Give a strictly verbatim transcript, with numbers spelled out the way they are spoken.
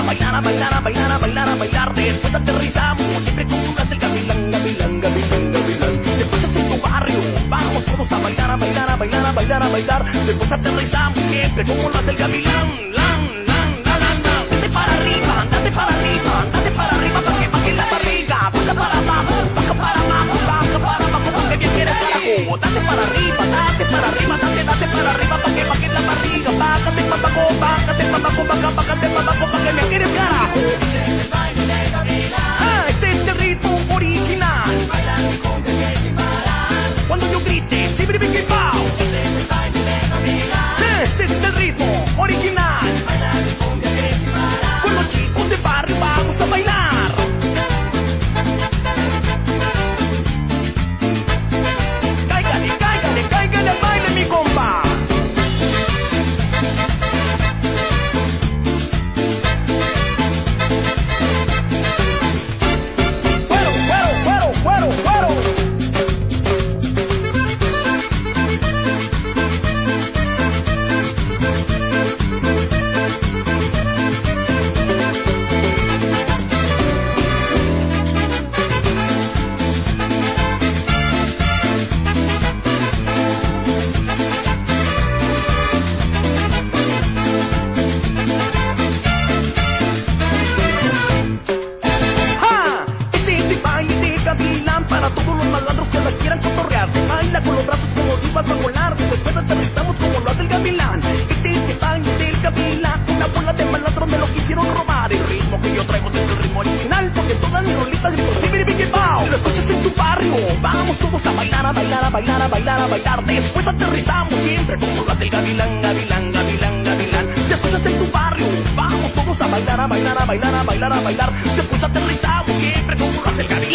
bailar, a bailar, a bailar, a bailar, a bailar. Después aterrizamos, siempre con unas del gavilán, gavilán, gavilán, gavilán. Después en tu barrio, vamos todos a bailar, a bailar, a bailar, a bailar, a bailar. Después aterrizamos, siempre como lo hace el gavilán, lan, lan, lan, lan, lan. Date para arriba, date para arriba, date para arriba, pa' que, pa' que la barriga, vuela para abajo, baja para abajo, baja para abajo, porque bien quieres carajo. Date para arriba, date para arriba, date, date para arriba, pa' que, pa' que la barriga, bájate pa' abajo, bájate pa' abajo, baja, bájate pa' abajo, pa' que bien quieres carajo. Ah, este es el ritmo original. Cuando yo grite, sibiribiqui pao. Este es el ritmo original. Con los chicos de barrio vamos a bailar. Cáigale, cáigale, cáigale al baile, mi compa. Fuero, fuero, fuero, fuero, fuero. ¡Ja! Este es el baile de gavilán para todos los malandros que la quieran cotorrear. Se baila con los brazos como divas a volar. Después aterrizamos como lo hace el gavilán. Este es el baile del gavilán. Una bola de malandros me lo quisieron robar. El ritmo que yo traigo es el ritmo original, porque todas mis rolitas grito sibiribiqui pao. Lo escuchas en tu barrio, vamos todos a bailar, a bailar, a bailar, a bailar, a bailar. Después aterrizamos siempre como lo hace el gavilán, gavilán, gavilán, gavilán. Te escuchas en tu barrio, vamos todos a bailar, a bailar, a bailar, a bailar, a bailar. Después aterrizamos siempre como lo hace el gavilán.